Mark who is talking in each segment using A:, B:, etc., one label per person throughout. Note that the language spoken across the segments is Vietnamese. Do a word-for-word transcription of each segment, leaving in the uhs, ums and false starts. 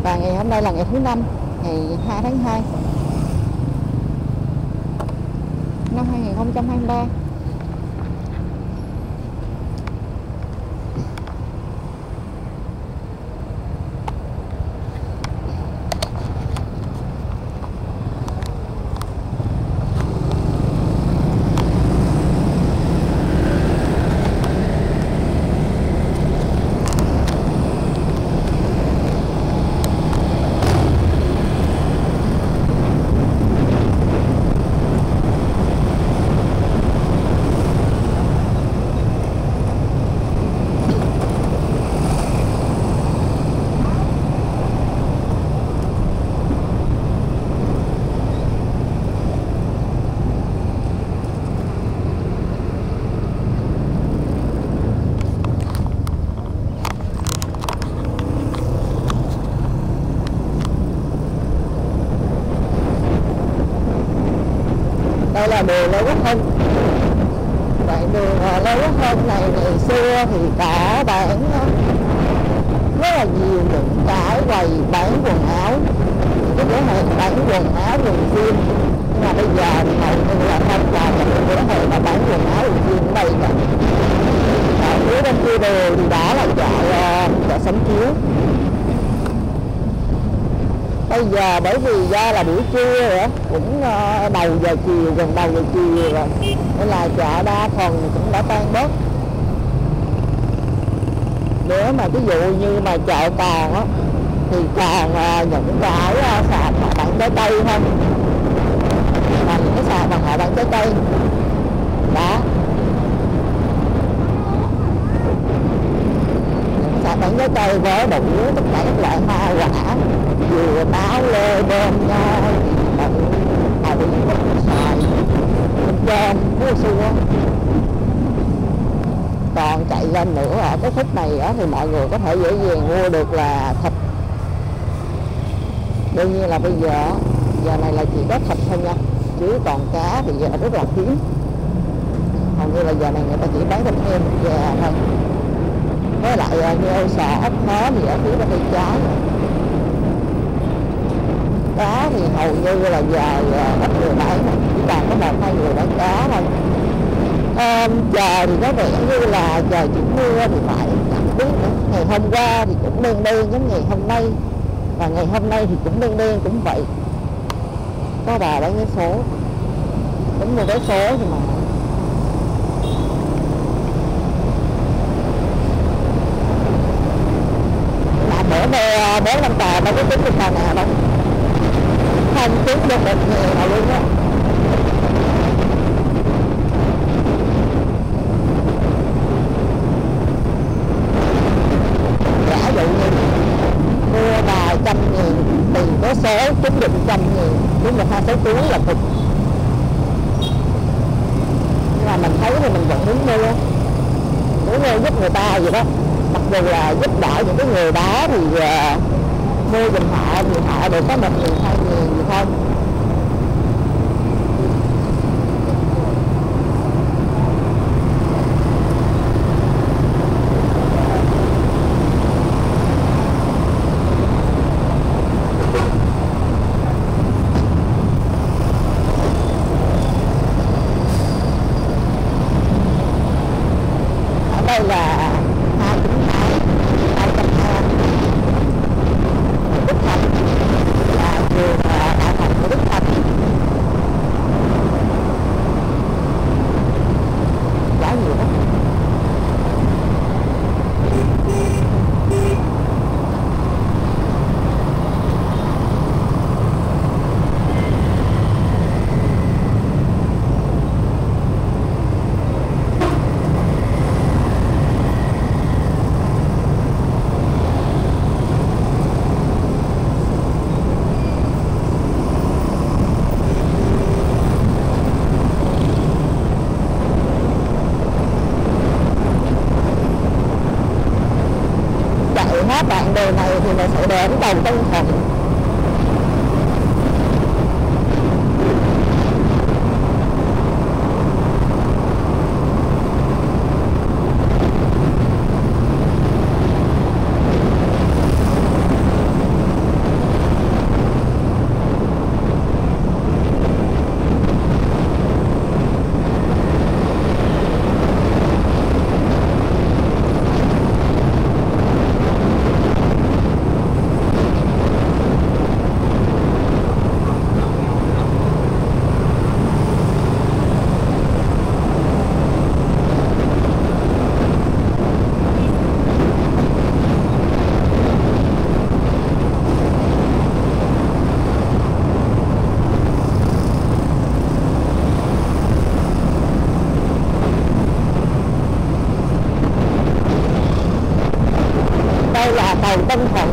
A: Và ngày hôm nay là ngày thứ năm, ngày hai tháng hai năm hai nghìn không trăm hai mươi ba. Đây là đường Lê Quốc Hưng. Đoạn đường Lê Quốc Hưng này ngày xưa thì đã bán rất là nhiều những cái quầy bán quần áo, cái cửa hàng bán quần áo quần jean. Nhưng mà bây giờ thì hầu như là không còn những cửa hàng mà bán quần áo quần jean ở đây cả. Ở phía bên kia đường thì đã là chợ chợ Sắm Chiếu. Bây giờ bởi vì ra là buổi trưa rồi, cũng đầu giờ chiều, gần đầu giờ chiều rồi, nên là chợ đa phần cũng đã tan bớt. Nếu mà ví dụ như mà chợ còn á, thì còn những cái sạp họ bán trái cây thôi, là những cái sạp mà họ bán trái cây đó, những sạp bán trái cây với đủ tất cả các loại hoa quả, dừa, táo, lê, bơm, nho, đậu, đậu, xoài, trên mua xua. Còn chạy lên nữa ở cái khúc này á, thì mọi người có thể dễ dàng mua được là thịt. Đương nhiên là bây giờ giờ này là chỉ có thịt thôi nha, chứ còn cá thì giờ rất là hiếm. Hầu như là giờ này người ta chỉ bán thịt heo già thôi. Với lại như âu sò, ốc hến thì ở phía bên tay trái. Cá thì hầu như là giờ ít người bán, chỉ còn có một hai người bán cá thôi. À, trời thì có vẻ như là trời chỉ mưa thì phải, chẳng biết nữa. Ngày hôm qua thì cũng đen đen giống ngày hôm nay, và ngày hôm nay thì cũng đen đen cũng vậy. Có bà bán vé số, cũng mua vé số thì mà. Mà bữa nay bốn năm tà đâu có tính được tà nào đâu, không tính được một ngày nào luôn á. Giả dụ như mua vài trăm nghìn tiền có số trúng được trăm nghìn, trúng được hai số túi là cực. Nhưng mà mình thấy thì mình vẫn muốn mua, muốn mua giúp người ta vậy đó. Mặc dù là giúp đỡ những cái người đó thì uh, mua giùm họ thì họ được có một nghìn hai nghìn gì thôi. Ở đây là hai chín hai, hai trăm hai, Đức Thành, là trường đại học của Đức Thành. Giá nhiều lắm. Hết đoạn đường này thì mình sẽ đến cầu Tân Thuận. Tân Thuận.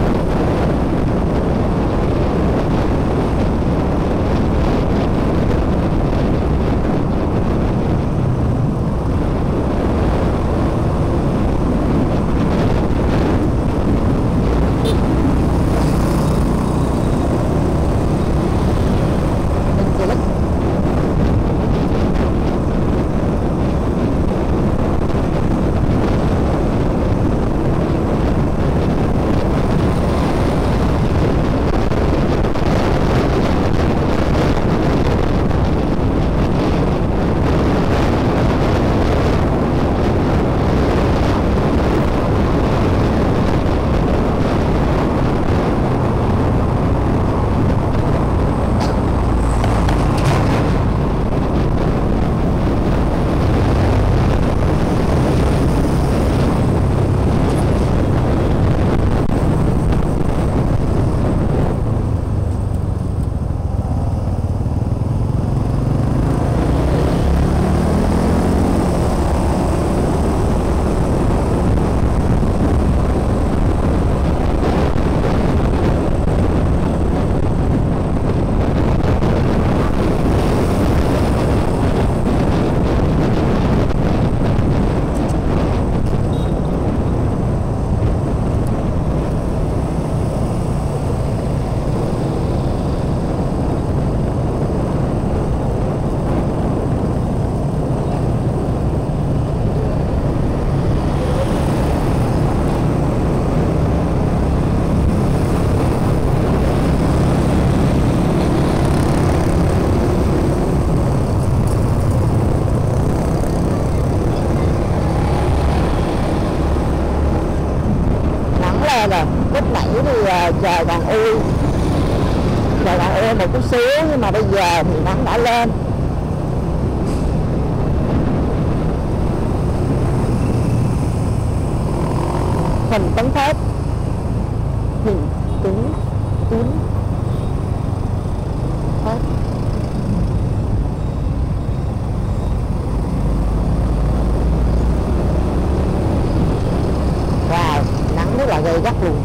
A: Rồi lúc nãy thì uh, trời còn ui trời còn ui một chút xíu, nhưng mà bây giờ thì nắng đã lên. Huỳnh Tấn Phát, Huỳnh Tấn Tấn Phát. Wow, nắng rất là gay gắt luôn.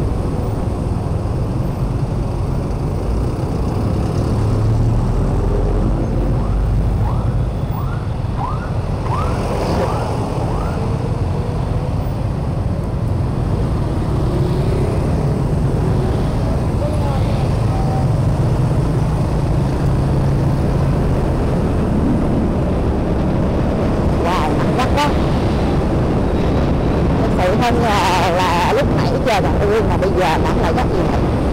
A: Hơn là, là lúc nãy trời còn ưa mà bây giờ nắng lại rất nhiều.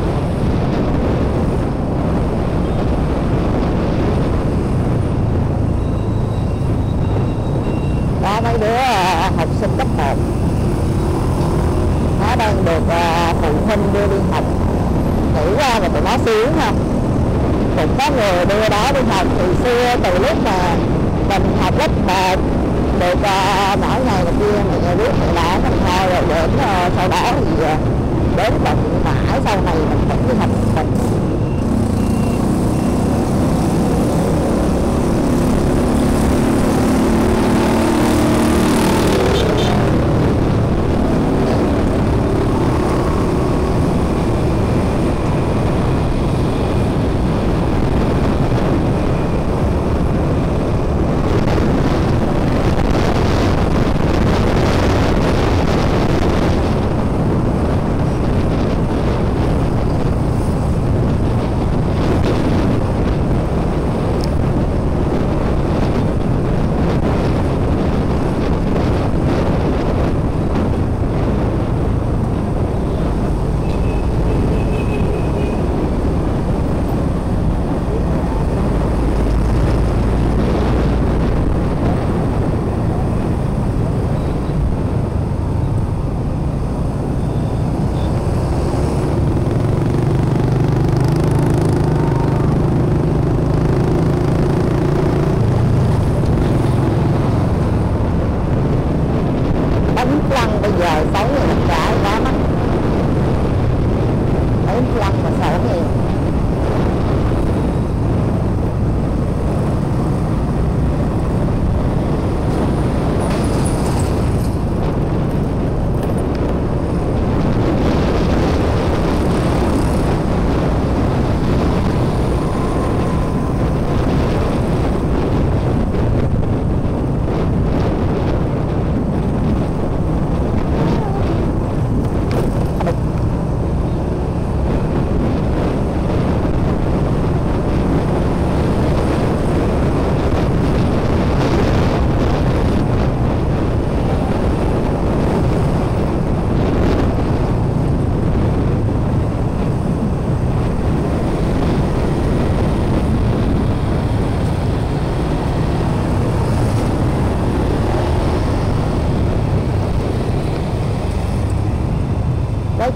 A: Đó, mấy đứa học sinh cấp một nó đang được phụ huynh đưa đi học, thử qua mà tụi nó sướng ha. Cũng có người đưa đó đi học từ xưa, từ lúc mà mình học lớp một được uh, mỗi ngày là kia mẹ nhà rước mẹ đá mình thôi, rồi đến uh, sau đó thì uh, đến tận mãi sau này mình vẫn đi học mình.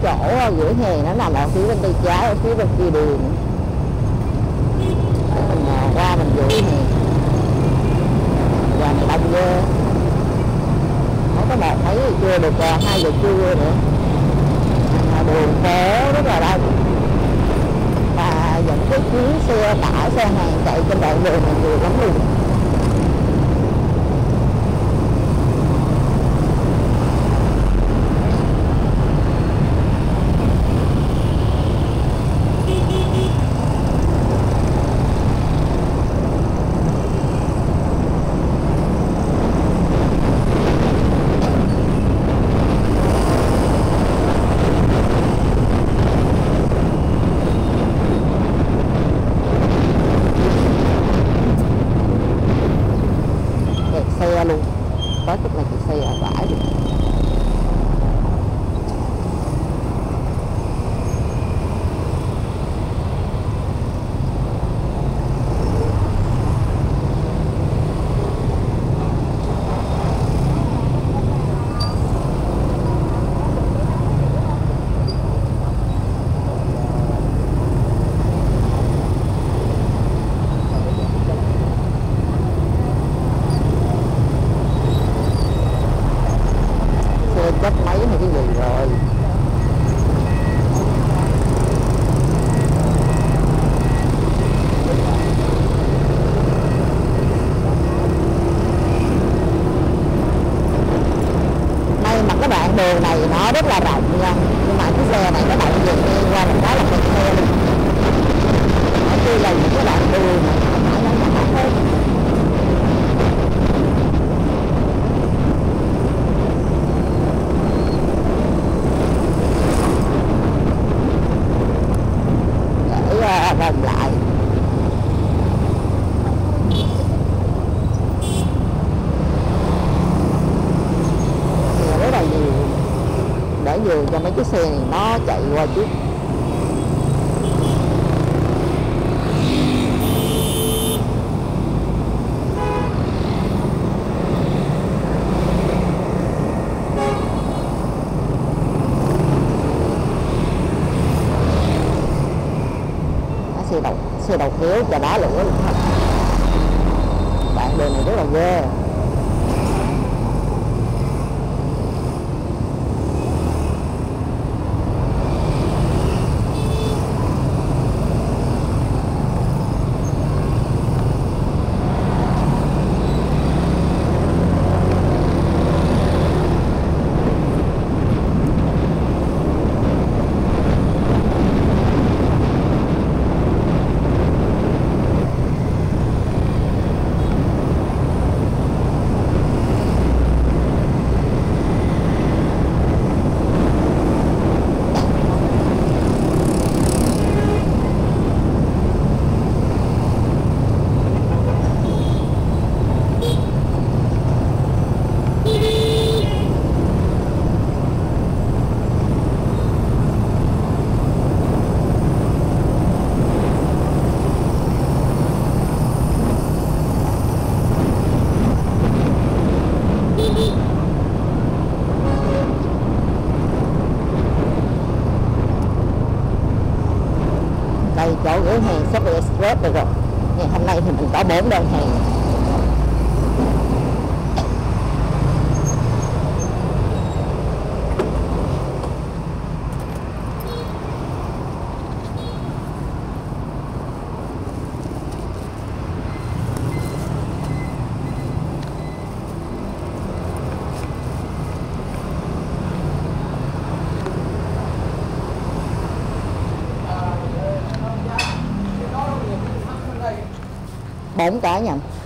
A: chỗ vỉa hè nó nằm ở phía bên tay trái, ở phía bên kia đường. Để mình qua mình vỉa hè và mình đông ghê. Nó có một thấy chưa được hai giờ trưa nữa. Đường phố rất là đông và những cái chuyến xe tải xe hàng chạy trên đoạn đường này nhiều lắm luôn. Luôn có chút là chị xe ở bãi được. Chết máy hay cái gì rồi. May mà các bạn đường này nó rất là rộng nha, nhưng mà cái xe này nó động về đi qua một cái là kẹt xe luôn. Ở đây là những cái đoạn đường mà không phải nó nhỏ hết. Vòng lại rất là nhiều để nhường cho mấy chiếc xe này nó chạy qua trước. Xe đầu, xe đầu kéo và đá lửa luôn. Đoạn đường này rất là ghê. Đây chỗ gửi hàng Shopee Express được rồi. Ngày hôm nay thì mình có bốn đơn hàng. Bốn cái nhầm.